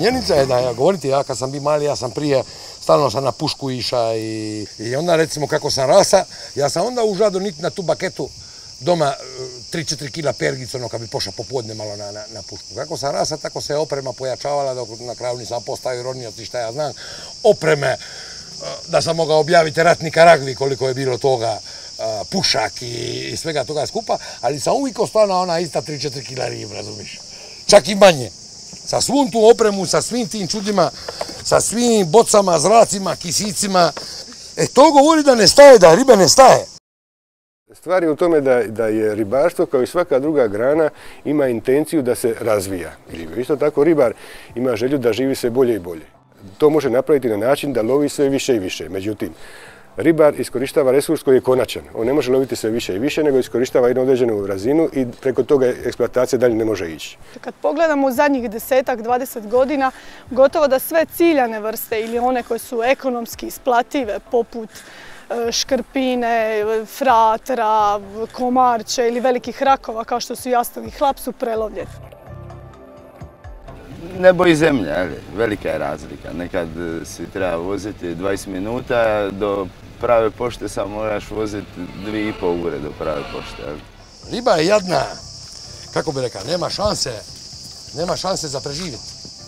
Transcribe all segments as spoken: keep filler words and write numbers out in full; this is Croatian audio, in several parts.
činjenica je da, ja govoriti, ja kad sam bio mali, ja sam prije, stalno sam na pušku iša i, i onda recimo kako sam rasa, ja sam onda užado niti na tu baketu doma tri četiri kila pergica, ono kad bi pošao popodne malo na, na, na pušku. Kako sam rasa, tako se oprema pojačavala, dok na kraju nisam postao ironioci šta ja znam, opreme, da sam mogao objaviti ratnika Ragvi koliko je bilo toga, pušak i, i svega toga skupa, ali sam uvijek ostao na ona ista tri četiri kila rib, razumiš? Čak i manje. Sa svom tu opremu, sa svim tim čudima, sa svim bocama, zracima, kisicima. E to govori da ne staje, da ribe ne staje. Stvar je u tome da, da je ribarstvo kao i svaka druga grana ima intenciju da se razvija. Isto tako ribar ima želju da živi sve bolje i bolje. To može napraviti na način da lovi sve više i više. Međutim, ribar iskorištava resurs koji je konačan. On ne može loviti sve više i više, nego iskorištava jednu određenu razinu i preko toga eksploatacija dalje ne može ići. Kad pogledamo u zadnjih desetak, dvadeset godina, gotovo da sve ciljane vrste ili one koje su ekonomski isplative, poput škrpine, fratra, komarče ili velikih rakova kao što su jastogi i hlap su prelovljeni. Nebo i zemlja, velika je razlika. Nekad si treba voziti dvadeset minuta, do prave pošte samo moraš voziti dvije i pol ure do prave pošte. Riba je jadna, kako bi rekao, nema šanse, nema šanse za preživjeti.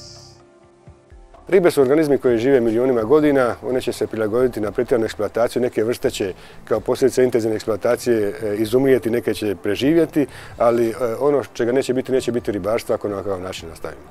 Ribe su organizmi koji žive milionima godina, one će se prilagoditi na pretjeranu eksploataciju, neke vrste će kao posljedica intenzivne eksploatacije izumrijeti, neke će preživjeti, ali ono čega neće biti, neće biti ribarstva ako na ovakav način nastavimo.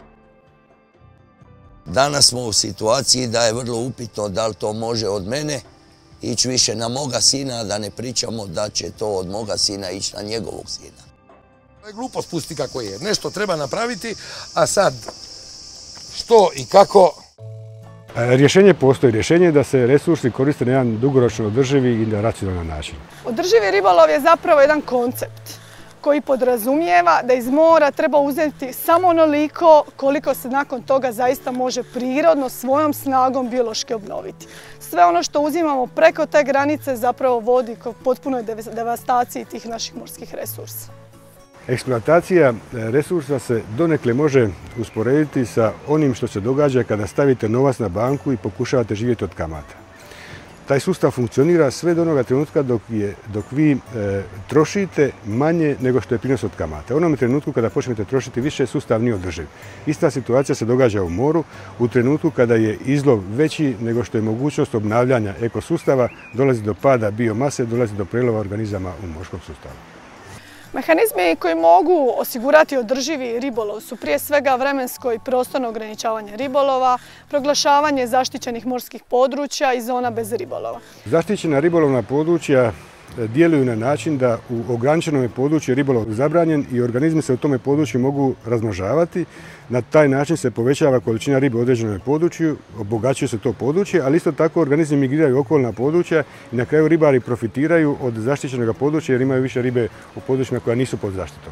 Danas smo u situaciji da je vrlo upitno da li to može od mene ići više na moga sina, da ne pričamo da će to od moga sina ići na njegovog sina. To je glupost, pusti kako je. Nešto treba napraviti, a sad što i kako? Rješenje postoji. Rješenje je da se resursi koriste na jedan dugoročno održivi i na racionalan način. Održivi ribolov je zapravo jedan koncept koji podrazumijeva da iz mora treba uzeti samo onoliko koliko se nakon toga zaista može prirodno svojom snagom biološki obnoviti. Sve ono što uzimamo preko te granice zapravo vodi k potpunoj devastaciji tih naših morskih resursa. Eksploatacija resursa se donekle može usporediti sa onim što se događa kada stavite novac na banku i pokušavate živjeti od kamata. Taj sustav funkcionira sve do onoga trenutka dok, je, dok vi e, trošite manje nego što je prinos od kamata. U onom trenutku kada počnete trošiti više, sustav nije održiv. Ista situacija se događa u moru. U trenutku kada je izlov veći nego što je mogućnost obnavljanja ekosustava, dolazi do pada biomase, dolazi do prelova organizama u morskom sustavu. Mehanizmi koji mogu osigurati održivi ribolov su prije svega vremensko i prostorno ograničavanje ribolova, proglašavanje zaštićenih morskih područja i zona bez ribolova. Zaštićena ribolovna područja djeluju na način da u ograničenom području je ribolov zabranjen i organizmi se u tome području mogu razmnožavati. Na taj način se povećava količina ribe u određenom području, obogaćuje se to područje, ali isto tako organizmi migriraju u okolna područja i na kraju ribari profitiraju od zaštićenog područja jer imaju više ribe u područjima koja nisu pod zaštitom.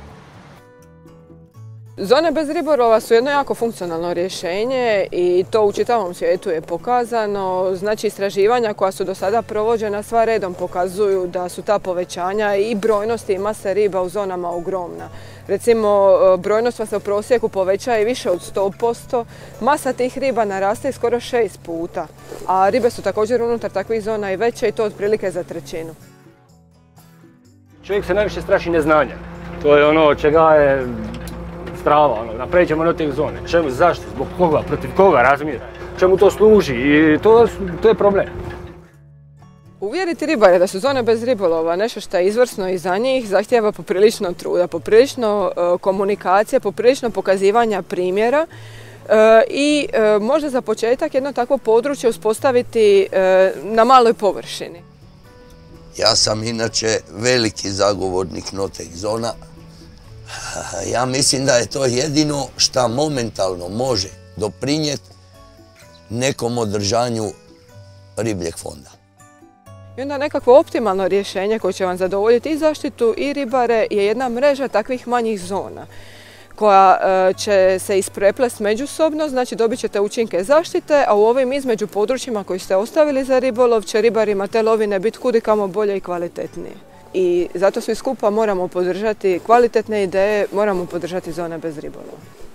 Zone bez ribolova su jedno jako funkcionalno rješenje i to u čitavom svijetu je pokazano. Znači, istraživanja koja su do sada provođena sva redom pokazuju da su ta povećanja i brojnosti i mase riba u zonama ogromna. Recimo, brojnost se u prosjeku poveća i više od sto posto, masa tih riba naraste skoro šest puta, a ribe su također unutar takvih zona i veće i to otprilike za trećinu. Čovjek se najviše straši neznanja. To je ono čega je strava, ono, napravit ćemo na tih zone. Čemu, zašto, zbog koga, protiv koga, razumijete? Čemu to služi i to, to je problem. Uvjeriti ribare da su zone bez ribolova nešto što je izvrsno i za njih zahtijeva poprilično truda, poprilično uh, komunikacije, poprilično pokazivanja primjera uh, i uh, možda za početak jedno takvo područje uspostaviti uh, na maloj površini. Ja sam inače veliki zagovornik no-take zona. Ja mislim da je to jedino što momentalno može doprinijeti nekom održanju ribljeg fonda. I onda nekakvo optimalno rješenje koje će vam zadovoljiti i zaštitu i ribare je jedna mreža takvih manjih zona koja će se ispreplesti međusobno, znači dobit ćete učinke zaštite, a u ovim između područjima koji ste ostavili za ribolov će ribarima te lovine biti kudikamo bolje i kvalitetnije. I zato svi skupa moramo podržati kvalitetne ideje, moramo podržati zone bez ribolova.